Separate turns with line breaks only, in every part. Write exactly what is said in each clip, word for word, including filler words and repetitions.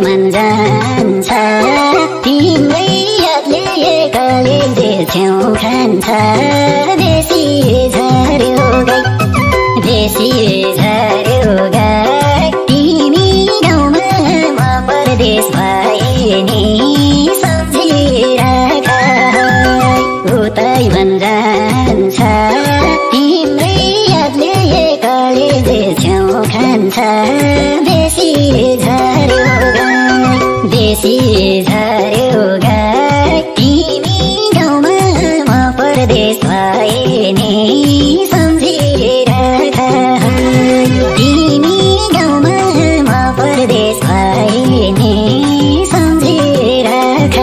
मन जान्छ तिम्रै यादले एक्लै जे छेउ खान्छ बेसी झर्यो गाई बेसी झर्यो गाई तिमी गाउँमा म परदेश भए नि सम्झिराख उतै मन जान्छ तिम्रै यादले एक्लै जे छेउ खान्छ बेसी झर्यो गाई बेसी झर्यो गाई तिमी गाउँमा म परदेश भए नि सम्झिराख तिमी गाउँमा म परदेश भए नि सम्झिराख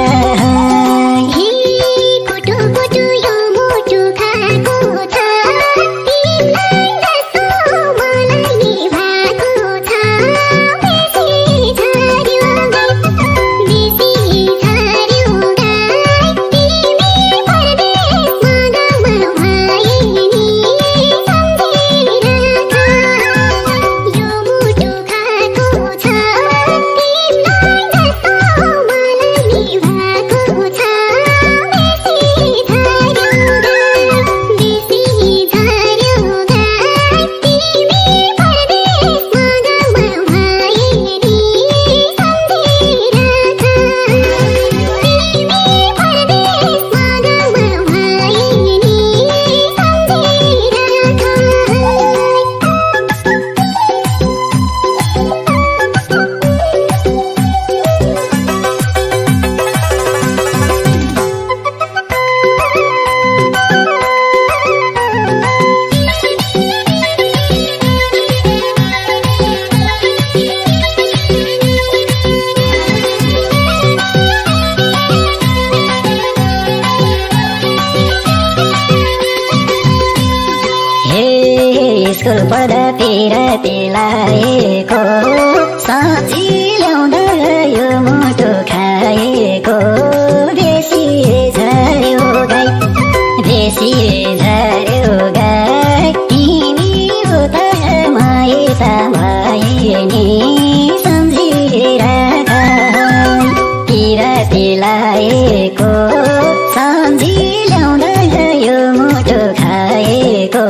स्कुल पढ्दा पिराती लागेको सब्जी ल्याउँदा यो मुटु खाएको बेसी झर्यो गाई बेसी झर्यो गाई तिमी उता म यता भए नि सम्झिराख पिराती लागेको सब्जी ल्याउँदा यो मुटु खाएको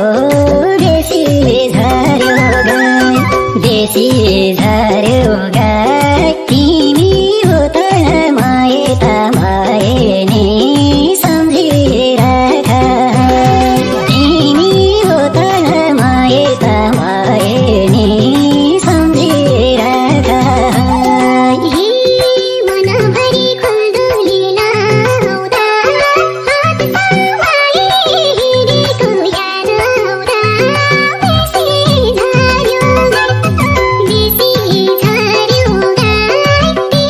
बेसी झर्यो गाई तिमी उता म यता भए नि सम्झिराख तिमी उता म यता भए नि सम्झिराख
Beep.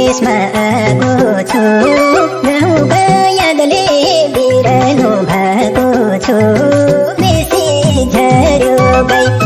देशमा आएको छु गाउँका यादले बिरानो भएको छु बेसी झर्यो गई